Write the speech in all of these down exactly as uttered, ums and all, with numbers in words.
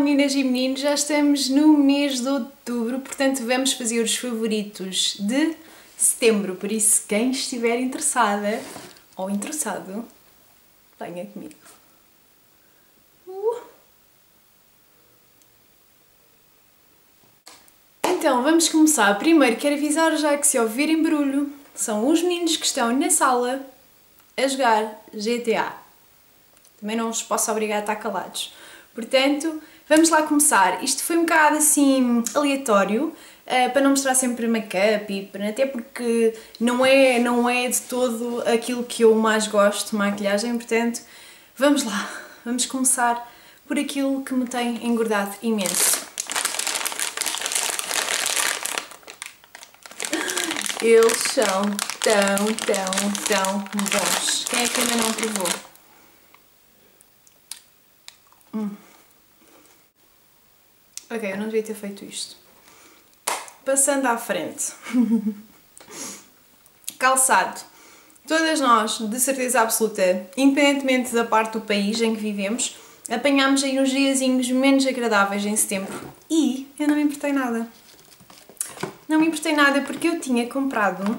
meninas e meninos, já estamos no mês de outubro, portanto vamos fazer os favoritos de setembro, por isso quem estiver interessada ou interessado, venha comigo. Uh. Então vamos começar. Primeiro quero avisar já que se ouvirem barulho, são os meninos que estão na sala a jogar G T A. Também não os posso obrigar a estar calados. Portanto, vamos lá começar. Isto foi um bocado assim aleatório, uh, para não mostrar sempre make-up e até porque não é, não é de todo aquilo que eu mais gosto de maquilhagem, portanto, vamos lá. Vamos começar por aquilo que me tem engordado imenso. Eles são tão, tão, tão bons. Quem é que ainda não provou? Hum. Ok, eu não devia ter feito isto. Passando à frente. Calçado. Todas nós, de certeza absoluta, independentemente da parte do país em que vivemos, apanhámos aí uns diazinhos menos agradáveis em setembro. E eu não me importei nada. Não me importei nada porque eu tinha comprado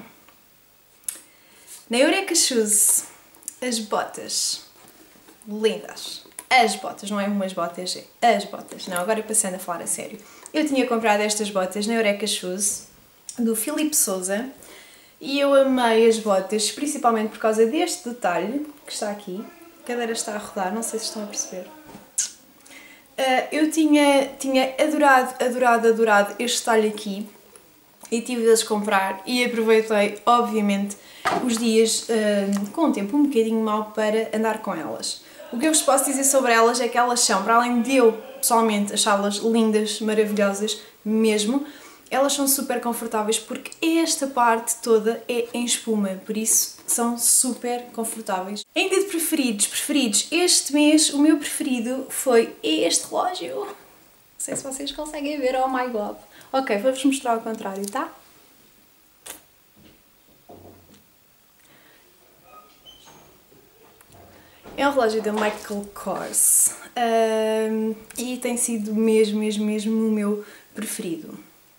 na Eureka Shoes as botas lindas. As botas, não é umas botas, é as botas. Não, agora passando a falar a sério. Eu tinha comprado estas botas na Eureka Shoes, do Filipe Souza, e eu amei as botas, principalmente por causa deste detalhe, que está aqui. A cadeira está a rodar, não sei se estão a perceber. Uh, eu tinha, tinha adorado, adorado, adorado este detalhe aqui, e tive de as comprar, e aproveitei, obviamente, os dias uh, com um tempo um bocadinho mau para andar com elas. O que eu vos posso dizer sobre elas é que elas são, para além de eu, pessoalmente, achá-las lindas, maravilhosas, mesmo, elas são super confortáveis porque esta parte toda é em espuma, por isso são super confortáveis. Ainda de preferidos, preferidos, este mês o meu preferido foi este relógio. Não sei se vocês conseguem ver, oh my god. Ok, vou-vos mostrar ao contrário, tá? É um relógio da Michael Kors um, e tem sido mesmo, mesmo, mesmo o meu preferido.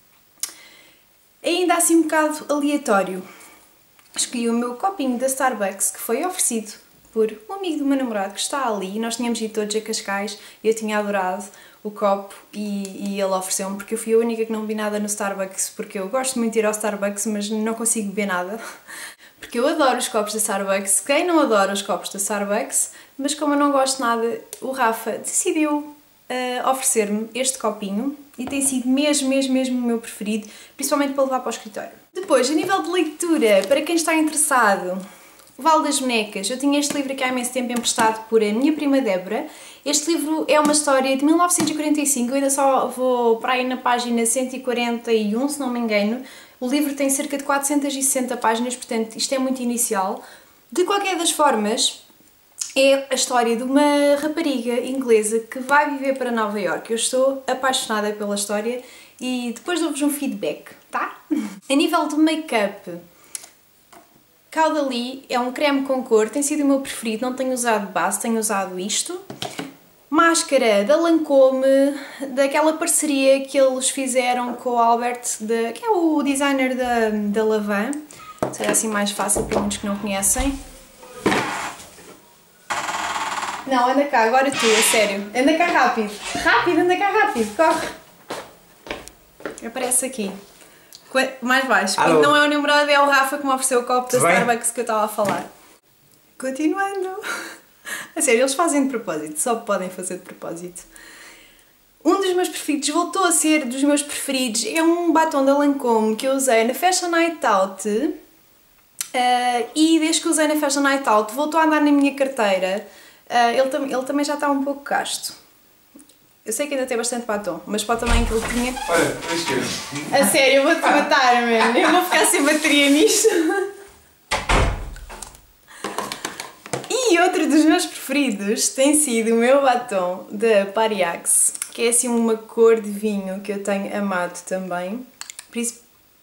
Ainda assim um bocado aleatório, escolhi o meu copinho da Starbucks que foi oferecido por um amigo do meu namorado que está ali. Nós tínhamos ido todos a Cascais e eu tinha adorado o copo e, e ele ofereceu-me porque eu fui a única que não bebi nada no Starbucks, porque eu gosto muito de ir ao Starbucks mas não consigo beber nada. Porque eu adoro os copos da Starbucks, quem não adora os copos da Starbucks, mas como eu não gosto nada, o Rafa decidiu uh, oferecer-me este copinho e tem sido mesmo, mesmo, mesmo o meu preferido, principalmente para levar para o escritório. Depois, a nível de leitura, para quem está interessado, O Vale das Bonecas, eu tinha este livro aqui há imenso tempo emprestado por a minha prima Débora. Este livro é uma história de mil novecentos e quarenta e cinco, eu ainda só vou para aí na página cento e quarenta e um, se não me engano. O livro tem cerca de quatrocentas e sessenta páginas, portanto isto é muito inicial. De qualquer das formas, é a história de uma rapariga inglesa que vai viver para Nova Iorque. Eu estou apaixonada pela história e depois dou-vos um feedback, tá? A nível do make-up, Caudalie é um creme com cor, tem sido o meu preferido, não tenho usado base, tenho usado isto. Máscara da Lancôme, daquela parceria que eles fizeram com o Albert, de, que é o designer da, da Lavan. Será assim mais fácil para muitos que não conhecem. Não, anda cá, agora tu, a sério. Anda cá rápido. Rápido, anda cá rápido, corre. Aparece aqui. Mais baixo. Quando não é o namorado, é o Rafa que me ofereceu o copo da Starbucks que eu estava a falar. Continuando. A sério, eles fazem de propósito, só podem fazer de propósito. Um dos meus preferidos, voltou a ser dos meus preferidos, é um batom da Lancôme que eu usei na Fashion Night Out uh, e desde que usei na Fashion Night Out voltou a andar na minha carteira. Uh, ele, tam ele também já está um pouco gasto. Eu sei que ainda tem bastante batom, mas para o tamanho que ele tinha... Olha, à esquerda. A sério, eu vou-te matar, mano. Eu vou ficar sem bateria nisto. E outro dos meus preferidos tem sido o meu batom da Pariax, que é assim uma cor de vinho que eu tenho amado também. Isto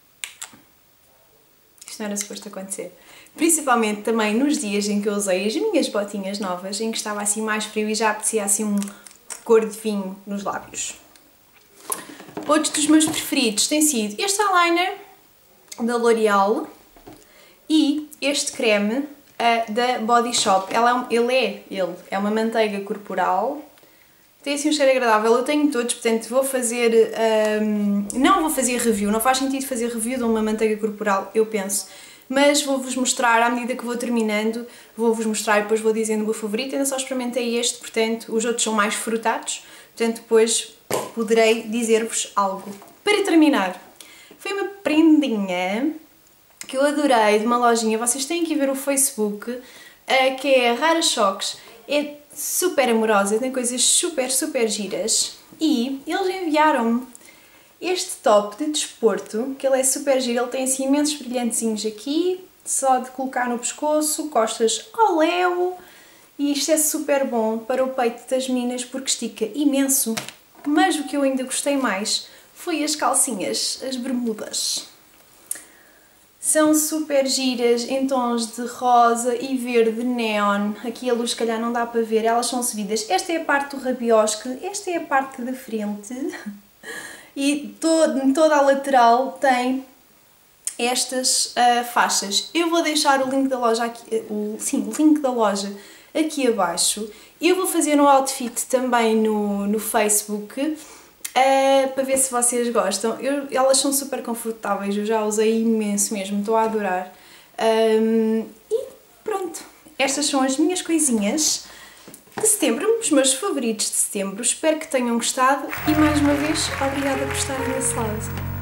não era suposto acontecer. Principalmente também nos dias em que eu usei as minhas botinhas novas, em que estava assim mais frio e já apetecia assim um, cor de vinho nos lábios. Outros dos meus preferidos tem sido este eyeliner da L'Oréal e este creme uh, da Body Shop. Ela é um, ele é, ele é uma manteiga corporal, tem assim um cheiro agradável. Eu tenho todos, portanto vou fazer, um, não vou fazer review, não faz sentido fazer review de uma manteiga corporal, eu penso. Mas vou-vos mostrar, à medida que vou terminando, vou-vos mostrar e depois vou dizendo o meu favorito. Ainda só experimentei este, portanto os outros são mais frutados, portanto depois poderei dizer-vos algo. Para terminar, foi uma prendinha que eu adorei de uma lojinha, vocês têm que ver o Facebook, que é a Rara Choques. É super amorosa, tem coisas super, super giras e eles enviaram-me este top de desporto, que ele é super giro, ele tem assim imensos brilhantezinhos aqui, só de colocar no pescoço, costas ao léu, e isto é super bom para o peito das meninas porque estica imenso. Mas o que eu ainda gostei mais foi as calcinhas, as bermudas. São super giras em tons de rosa e verde neon. Aqui a luz se calhar não dá para ver, elas são subidas. Esta é a parte do rabiosque, esta é a parte da frente. E todo, toda a lateral tem estas uh, faixas. Eu vou deixar o link da loja aqui, o, sim, o link da loja aqui abaixo. Eu vou fazer um outfit também no, no Facebook, uh, para ver se vocês gostam. Eu, elas são super confortáveis, eu já usei imenso mesmo, estou a adorar. Um, e pronto, estas são as minhas coisinhas de setembro, os meus favoritos de setembro. Espero que tenham gostado e mais uma vez, obrigada por estarem desse lado.